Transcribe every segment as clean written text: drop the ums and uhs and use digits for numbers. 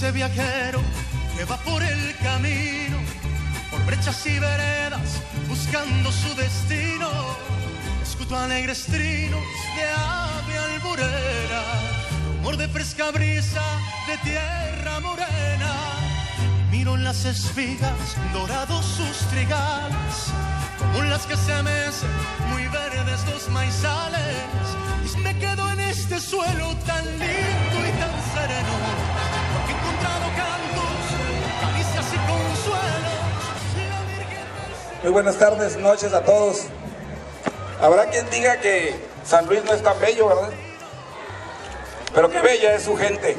ese viajero que va por el camino, por brechas y veredas, buscando su destino. Escuto alegres trinos de ave alburera, rumor de fresca brisa de tierra morena. Miro en las espigas dorados sus trigales, como las que se mecen muy verdes los maizales. Y me quedo en este suelo tan lindo y tan sereno, porque he encontrado cantos, caricias y consuelos. Muy buenas tardes, noches a todos. Habrá quien diga que San Luis no es tan bello, ¿verdad? Pero qué bella es su gente.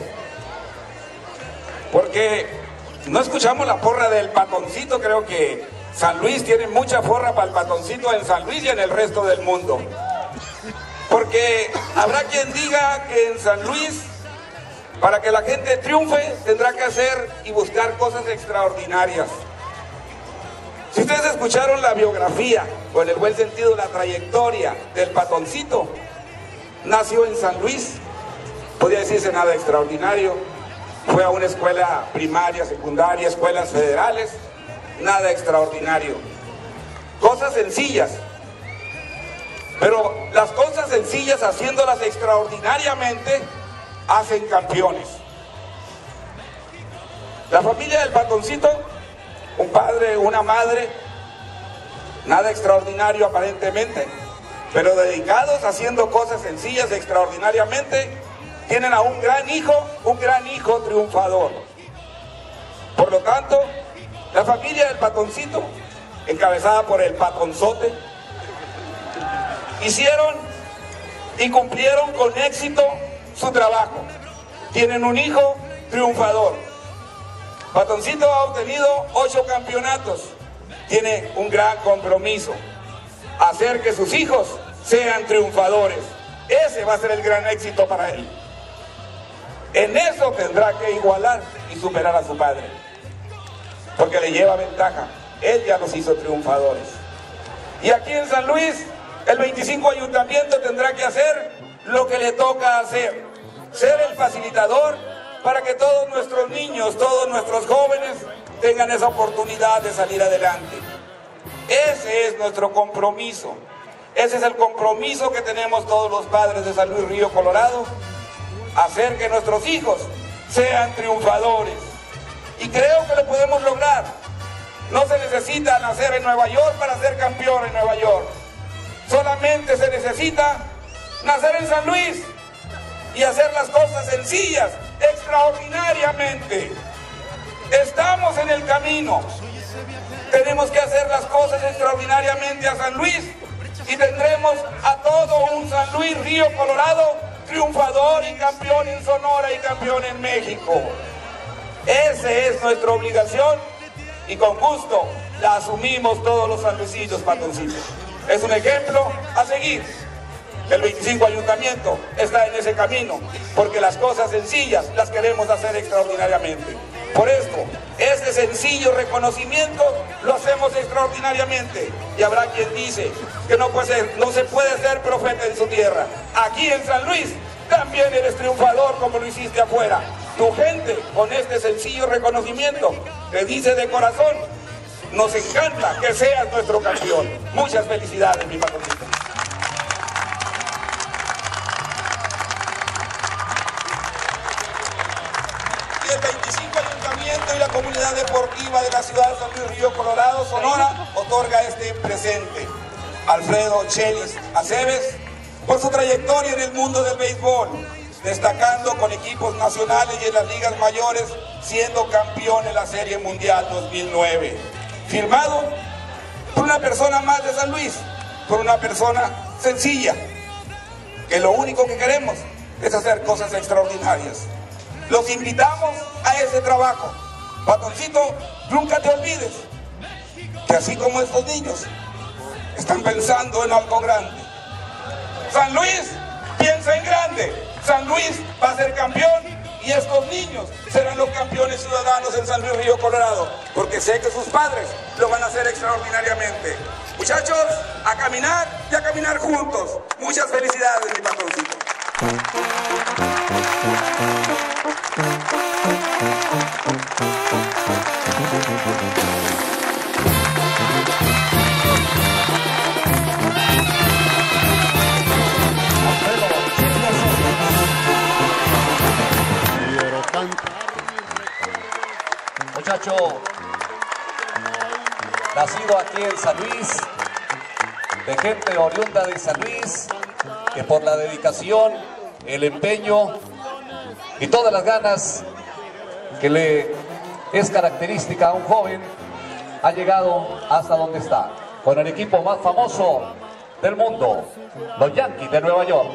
Porque no escuchamos la porra del Patoncito. Creo que San Luis tiene mucha porra para el Patoncito en San Luis y en el resto del mundo. Porque habrá quien diga que en San Luis, para que la gente triunfe, tendrá que hacer y buscar cosas extraordinarias. Si ustedes escucharon la biografía, o en el buen sentido la trayectoria del Patoncito, nació en San Luis, podría decirse nada extraordinario, fue a una escuela primaria, secundaria, escuelas federales, nada extraordinario. Cosas sencillas, pero las cosas sencillas, haciéndolas extraordinariamente, hacen campeones. La familia del Patoncito, un padre, una madre, nada extraordinario aparentemente, pero dedicados haciendo cosas sencillas extraordinariamente, tienen a un gran hijo triunfador. Por lo tanto, la familia del Patoncito, encabezada por el Patonzote, hicieron y cumplieron con éxito su trabajo. Tienen un hijo triunfador. Patoncito ha obtenido 8 campeonatos. Tiene un gran compromiso: hacer que sus hijos sean triunfadores. Ese va a ser el gran éxito para él. En eso tendrá que igualar y superar a su padre, porque le lleva ventaja. Él ya los hizo triunfadores. Y aquí en San Luis, el 25 ayuntamiento tendrá que hacer lo que le toca hacer: ser el facilitador para que todos nuestros niños, todos nuestros jóvenes tengan esa oportunidad de salir adelante. Ese es nuestro compromiso. Ese es el compromiso que tenemos todos los padres de San Luis Río Colorado: hacer que nuestros hijos sean triunfadores. Y creo que lo podemos lograr. No se necesita nacer en Nueva York para ser campeón en Nueva York. Solamente se necesita nacer en San Luis y hacer las cosas sencillas, extraordinariamente. Estamos en el camino. Tenemos que hacer las cosas extraordinariamente a San Luis y tendremos a todo un San Luis Río Colorado triunfador y campeón en Sonora y campeón en México. Esa es nuestra obligación y con gusto la asumimos todos los sanluisillos, Patoncitos. Es un ejemplo a seguir. El 25 ayuntamiento está en ese camino, porque las cosas sencillas las queremos hacer extraordinariamente. Por esto, este sencillo reconocimiento lo hacemos extraordinariamente. Y habrá quien dice que no se puede ser profeta en su tierra. Aquí en San Luis también eres triunfador como lo hiciste afuera. Tu gente, con este sencillo reconocimiento, te dice de corazón: nos encanta que seas nuestro campeón. Muchas felicidades, mi Patoncito. Y el 25 ayuntamiento y la comunidad deportiva de la ciudad de San Luis Río Colorado, Sonora, otorga este presente: Alfredo Chelis Aceves, por su trayectoria en el mundo del béisbol, destacando con equipos nacionales y en las ligas mayores, siendo campeón en la Serie Mundial 2009. Firmado por una persona más de San Luis, por una persona sencilla, que lo único que queremos es hacer cosas extraordinarias. Los invitamos a ese trabajo. Patoncito, nunca te olvides que así como estos niños están pensando en algo grande, San Luis piensa en grande. San Luis va a ser campeón y estos niños serán los campeones ciudadanos en San Luis Río Colorado, porque sé que sus padres lo van a hacer extraordinariamente. Muchachos, a caminar y a caminar juntos. Muchas felicidades, mi Patoncito. Muchacho nacido aquí en San Luis, de gente oriunda de San Luis, que por la dedicación, el empeño y todas las ganas que le es característica a un joven, ha llegado hasta donde está, con el equipo más famoso del mundo, los Yankees de Nueva York.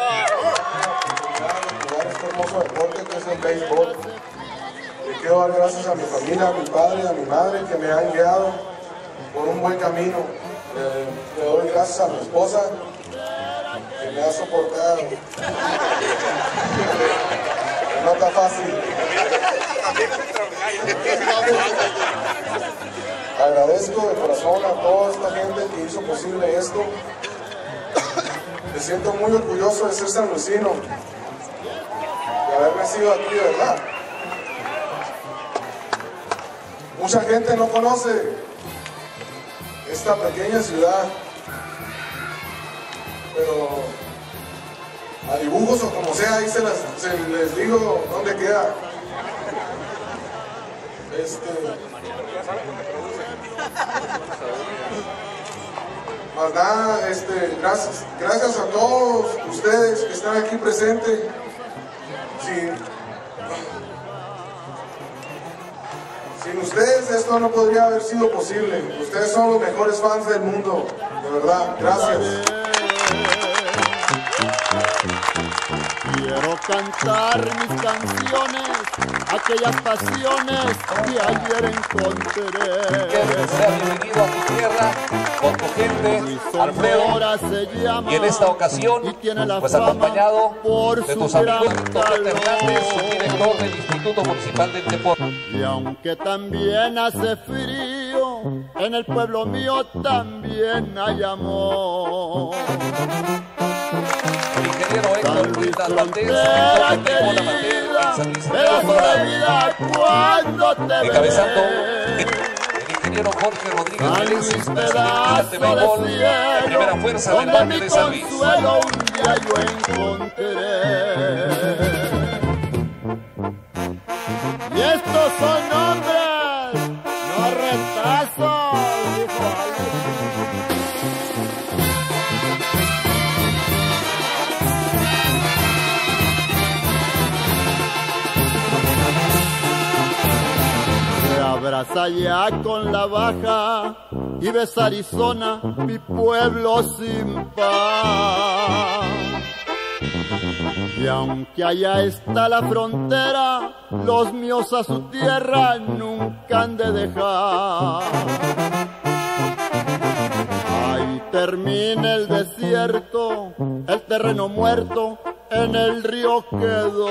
Este hermoso deporte que es el béisbol. Le quiero dar gracias a mi familia, a mi padre, a mi madre, que me han guiado por un buen camino. Le doy gracias a mi esposa, que me ha soportado. No está fácil. Agradezco de corazón a toda esta gente que hizo posible esto. Me siento muy orgulloso de ser sanluisino, de haber nacido aquí, de verdad. Mucha gente no conoce esta pequeña ciudad, pero a dibujos o como sea, ahí se les digo dónde queda. Más nada, gracias a todos ustedes que están aquí presentes. Sin ustedes esto no podría haber sido posible. Ustedes son los mejores fans del mundo, de verdad. Gracias. Quiero cantar mis canciones, aquellas pasiones que ayer encontré. Que sea bienvenido a tu tierra, con tu gente, Alfredo, y en esta ocasión, pues acompañado de tus amigos Víctor Hernández, director del Instituto Municipal del Deporte. Y aunque también hace frío, en el pueblo mío también hay amor. El ingeniero Héctor Luis Valdés, pedazo de vida cuando te veré. encabezando el ingeniero Jorge Rodríguez Mereces, presidente de béisbol de primera fuerza del Valle de San Luis. Consuelo un día yo encontré. Y estos son hombres, no retazos, dijo alguien. Se abraza ya con la baja y ves Arizona, mi pueblo sin paz. Y aunque allá está la frontera, los míos a su tierra nunca han de dejar. Ahí termina el desierto, el terreno muerto en el río quedó.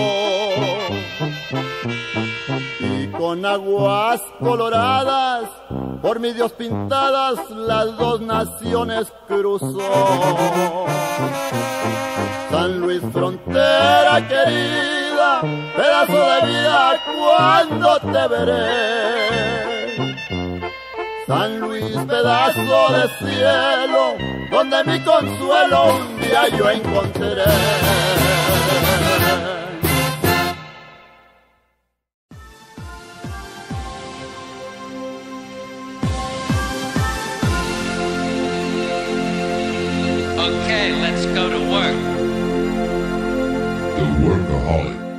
Y con aguas coloradas, por mi Dios pintadas, las dos naciones cruzó. San Luis, frontera querida, pedazo de vida, ¿cuándo te veré? San Luis, pedazo de cielo, donde mi consuelo un día yo encontré. Okay, let's go to work. The Workaholic.